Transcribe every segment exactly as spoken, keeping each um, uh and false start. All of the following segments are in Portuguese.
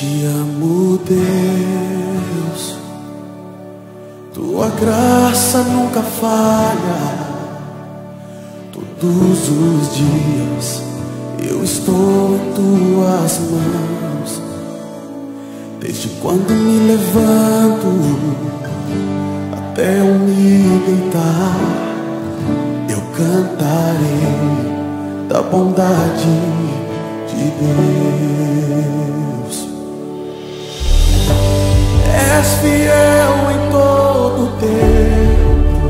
te amo, Deus, tua graça nunca falha. Todos os dias eu estou em tuas mãos. Desde quando me levanto até eu me deitar, eu cantarei da bondade de Deus. És fiel em todo tempo,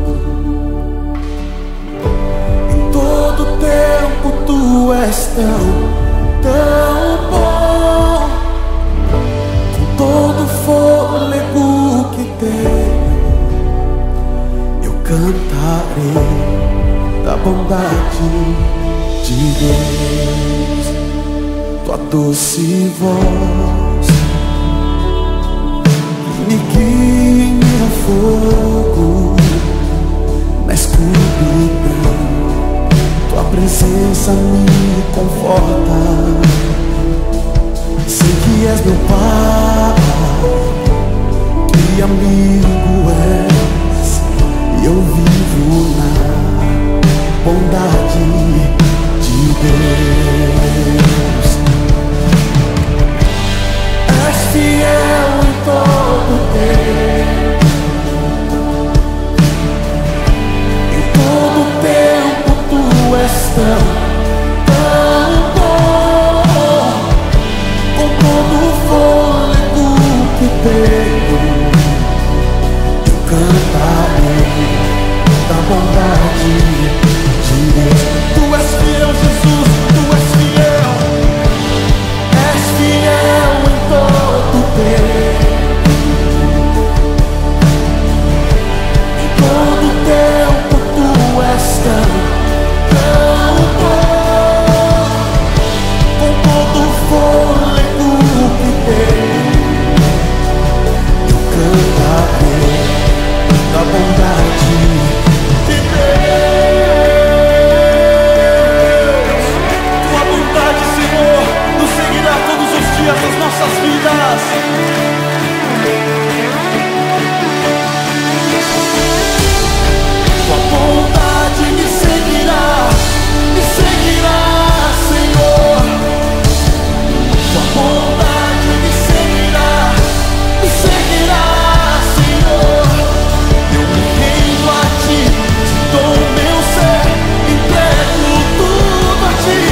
em todo tempo tu és tão, tão bom. Com todo fôlego que tenho, eu cantarei da bondade de Deus. Tua doce voz me guia no fogo, na escuridão. Tua presença me conforta. Sei que és meu Pai, que amigo és, e eu vivo na bondade de Deus. És fiel em todo tempo, em todo tempo tu és tão, tão bom. Com todo o fôlego que tenho, eu cantarei da bondade de Deus. Tu és fiel, Jesus, tu és fiel. És fiel em todo tempo, em todo tempo tu és tão, tão bom. Com todo o fôlego que tenho, eu cantarei da bondade de Deus. Tua bondade, Senhor, nos seguirá todos os dias das nossas vidas. Tua bondade me seguirá, me seguirá, Senhor. Tua bondade me seguirá, me seguirá, Senhor. Eu me rendo a ti, te dou o meu ser, entrego tudo a ti.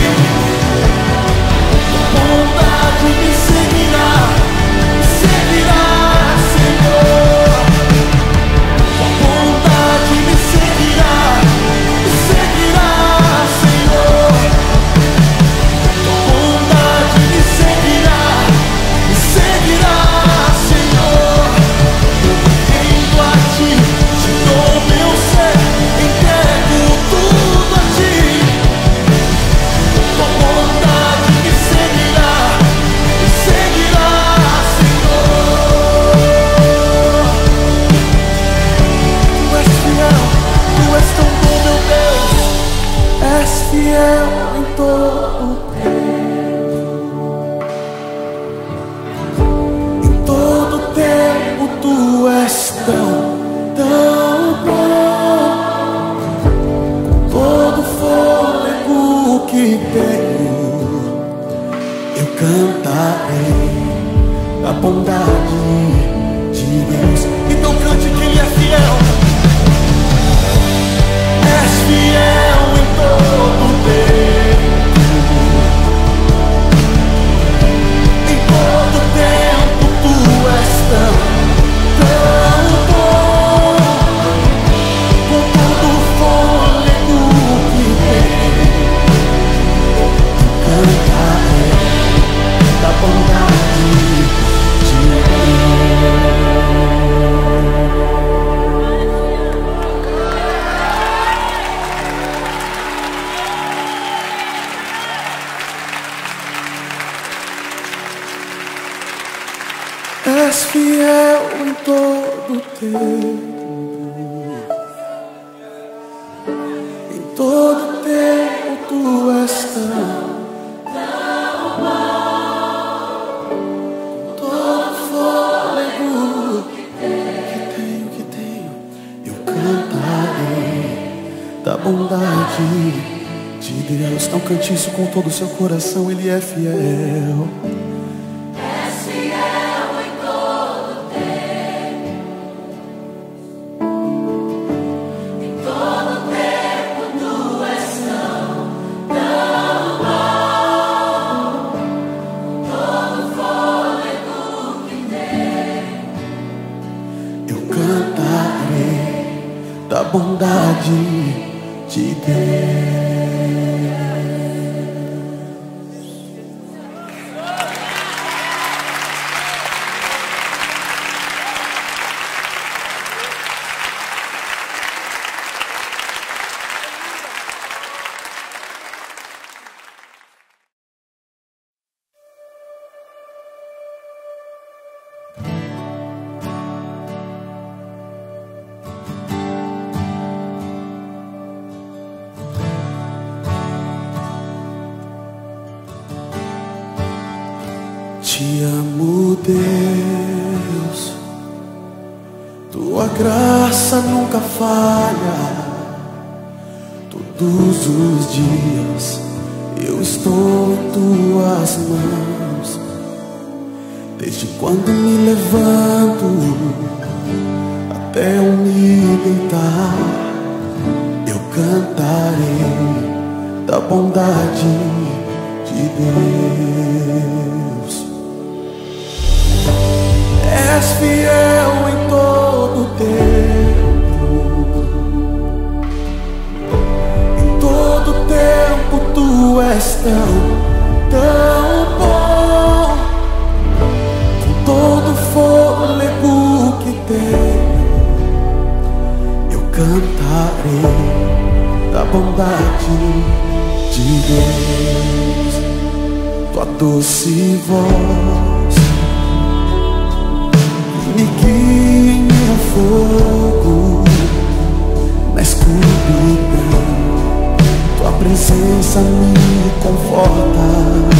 Tua bondade me seguirá, me seguirá, Senhor. Tua bondade me seguirá, me seguirá, Senhor. Tua bondade me seguirá, me seguirá, Senhor. Eu me rendo a ti, te dou o meu ser, entrego tudo a ti. Tua bondade me seguirá, me seguirá, Senhor. Tu és fiel, tu és tão bom, meu Deus. És fiel em todo tempo, em todo tempo tu és tão, tão bom. Com todo fôlego que tenho, eu cantarei a bondade de Deus. Então cante que Ele é fiel. És fiel em todo tempo, em todo tempo tu és tão, tão bom. Com todo o fôlego que tenho, cantarei da bondade de Deus. És fiel em todo tempo, em todo tempo tu és tão, tão bom. da bondade de Deus. Não cante isso com todo o seu coração, Ele é fiel. És fiel em todo tempo, em todo tempo tu és tão, tão bom, todo fôlego que tem. Eu cantarei da bondade de Deus. Te amo, Deus, tua graça nunca falha. Todos os dias eu estou em tuas mãos. Desde quando me levanto até eu me deitar, eu cantarei da bondade de Deus. És fiel em todo tempo, em todo tempo tu és tão, tão bom. Com todo fôlego que tenho, eu cantarei da bondade de Deus. Tua doce voz me guia em meu fogo, na escuridão tua presença me conforta.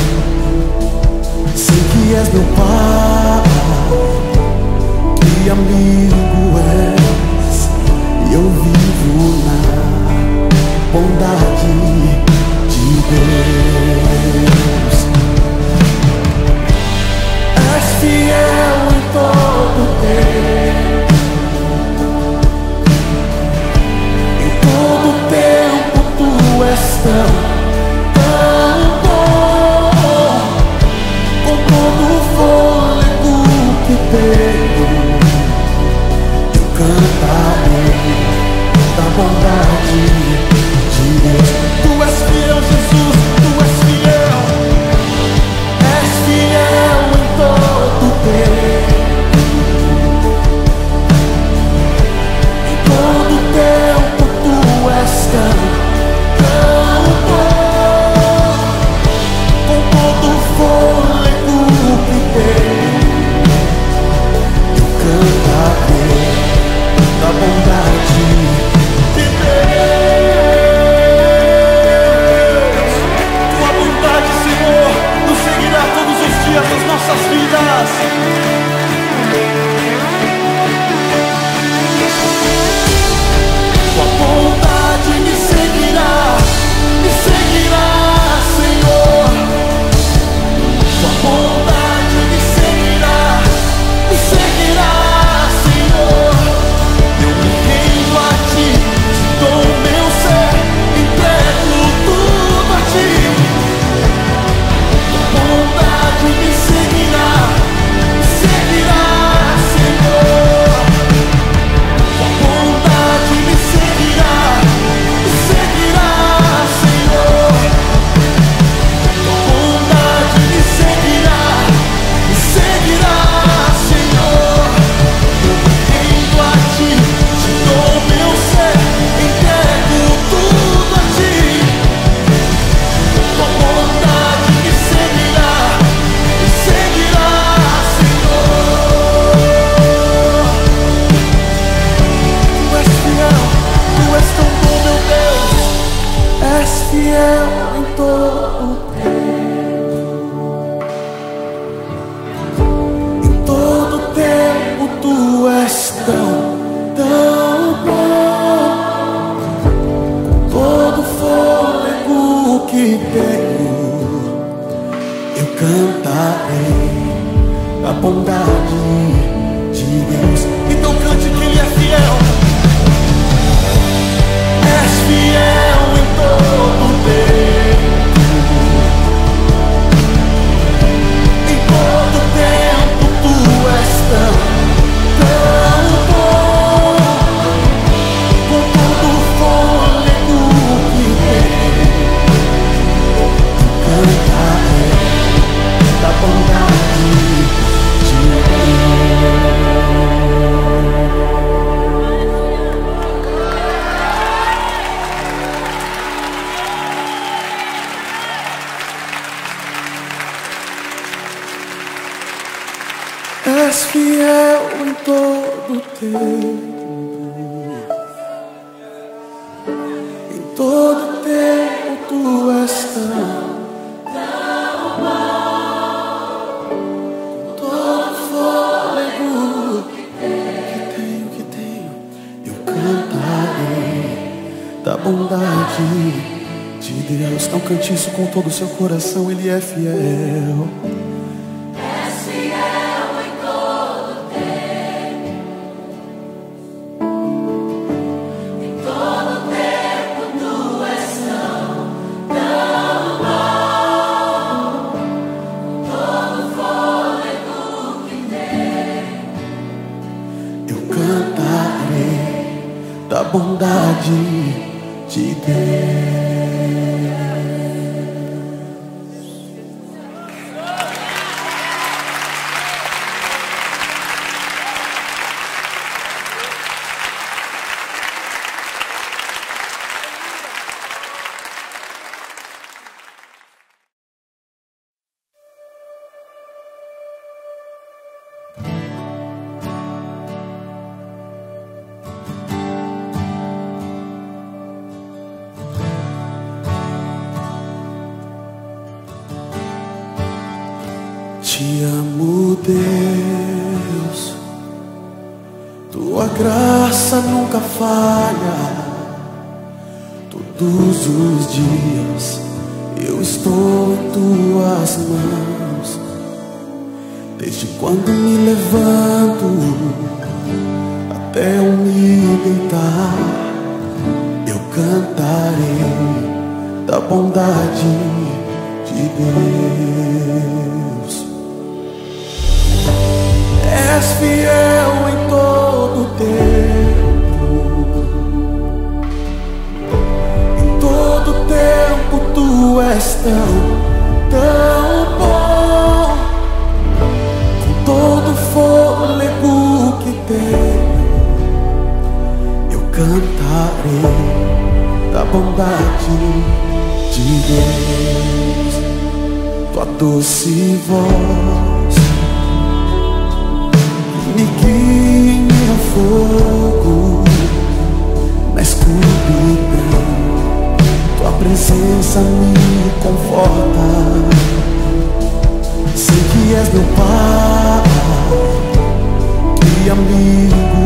Sei que és meu Pai, que amigo és, e eu vivo na bondade de Deus. És fiel em todo tempo, em todo tempo tu és tão, tão bom. Com todo o fôlego que tenho, eu cantarei da bondade de Deus. Tu és fiel, Jesus, tu és fiel. És fiel em todo tempo, em todo tempo tu és tão, tão bom. Com todo o fôlego que tenho, eu cantarei da bondade de Deus. Tua bondade, Senhor, nos seguirá todos os dias das nossas vidas. Tua bondade me seguirá, me seguirá, Senhor. Tua bondade me seguirá, me seguirá, Senhor. Eu me rendo a ti, te dou o meu ser, entrego tudo a ti. Tua bondade me seguirá, me seguirá, Senhor. Tua bondade me seguirá, me seguirá, Senhor. Tua bondade me seguirá, me seguirá, Senhor. Eu me rendo a ti, te dou o meu ser, entrego tudo a ti. Tua bondade me seguirá, me seguirá, Senhor. Tu és fiel, tu és tão bom, meu Deus. És fiel em todo tempo, em todo tempo tu és tão, tão bom. Com cantarei a bondade de Deus. Então cante que Ele é fiel. És fiel em todo tempo, em todo tempo Tu és tão, tão bom. Com todo o fôlego que tenho, cantarei da bondade de És fiel em todo tempo, em todo tempo Tu és tão, todo fôlego que tenho, que tenho, eu cantarei da bondade de Deus. Não cante isso com todo o seu coração, Ele é fiel. Da bondade de Deus. Te amo, Deus, Tua graça nunca falha. Todos os dias eu estou em Tuas mãos. Desde quando me levanto até eu me deitar, eu cantarei da bondade de Deus. És fiel em todo tempo, em todo tempo Tu és tão, tão bom. Com todo o fôlego que tenho, eu cantarei da bondade de Deus. Tua doce voz me guia em meu fogo, na escuridão Tua presença me conforta. Sei que és meu Pai e amigo